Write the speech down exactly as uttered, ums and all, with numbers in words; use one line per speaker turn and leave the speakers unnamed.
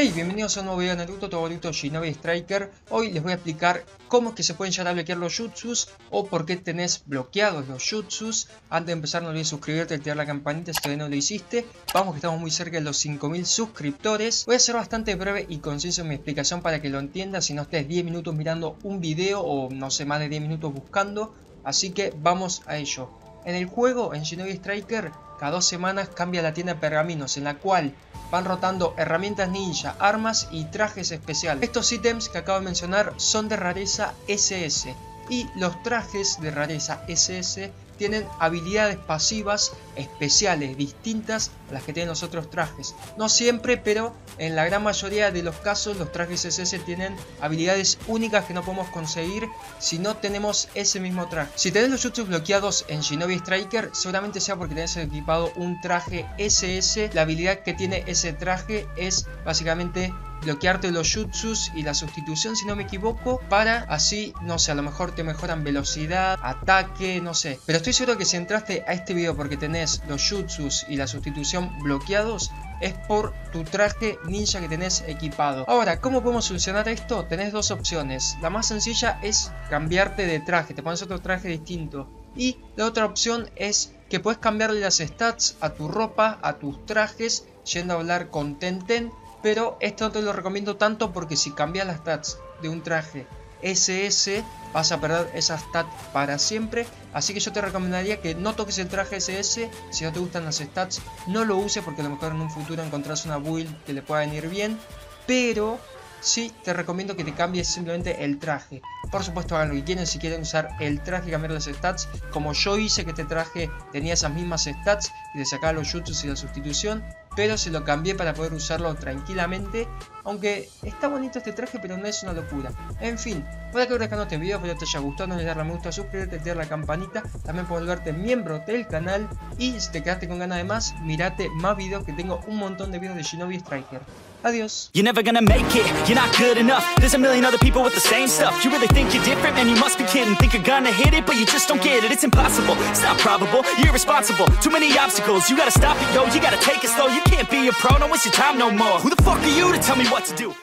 Hey, bienvenidos a un nuevo video de Naruto, todo Naruto Shinobi Striker. Hoy les voy a explicar cómo es que se pueden llegar a bloquear los jutsus o por qué tenés bloqueados los jutsus. Antes de empezar no olvides suscribirte y activar la campanita si todavía no lo hiciste. Vamos que estamos muy cerca de los cinco mil suscriptores. Voy a ser bastante breve y conciso en mi explicación para que lo entiendas, si no estés diez minutos mirando un video o no sé, más de diez minutos buscando. Así que vamos a ello. En el juego, en Shinobi Striker, cada dos semanas cambia la tienda de pergaminos, en la cual van rotando herramientas ninja, armas y trajes especiales. Estos ítems que acabo de mencionar son de rareza ese ese, y los trajes de rareza ese ese tienen habilidades pasivas especiales distintas a las que tienen los otros trajes. No siempre, pero en la gran mayoría de los casos los trajes ese ese tienen habilidades únicas que no podemos conseguir si no tenemos ese mismo traje. Si tenés los jutsus bloqueados en Shinobi Striker, seguramente sea porque tenés equipado un traje ese ese. La habilidad que tiene ese traje es básicamente bloquearte los jutsus y la sustitución, si no me equivoco, para así, no sé, a lo mejor te mejoran velocidad, ataque, no sé. Pero estoy seguro que si entraste a este video porque tenés los jutsus y la sustitución bloqueados, es por tu traje ninja que tenés equipado. Ahora, ¿cómo podemos solucionar esto? Tenés dos opciones. La más sencilla es cambiarte de traje, te pones otro traje distinto. Y la otra opción es que puedes cambiarle las stats a tu ropa, a tus trajes, yendo a hablar con Tenten. Pero esto no te lo recomiendo tanto porque si cambias las stats de un traje ese ese vas a perder esas stats para siempre. Así que yo te recomendaría que no toques el traje ese ese. Si no te gustan las stats, no lo uses porque a lo mejor en un futuro encontrás una build que le pueda venir bien. Pero sí te recomiendo que te cambies simplemente el traje. Por supuesto, hagan lo que quieren. Si quieren usar el traje y cambiar las stats, como yo hice, que este traje tenía esas mismas stats y le sacaba los jutsus y la sustitución, pero se lo cambié para poder usarlo tranquilamente. Aunque está bonito este traje, pero no es una locura. En fin, voy a quedar dejando este video. Espero te haya gustado. No olvides darle a me gusta, suscribirte, activar la campanita. También puedes volverte miembro del canal. Y si te quedaste con ganas de más, mirate más videos, que tengo un montón de videos de Shinobi Striker. Adiós.
You're never gonna make it, you're not good enough. There's a million other people with the same stuff. You really think you're different? Man, you must be kidding. Think you're gonna hit it, but you just don't get it. It's impossible, it's not probable, you're irresponsible. Too many obstacles, you gotta stop it, yo. You gotta take it slow, you can't be a pro. Don't waste your time no more. Who the fuck are you to tell me what to do?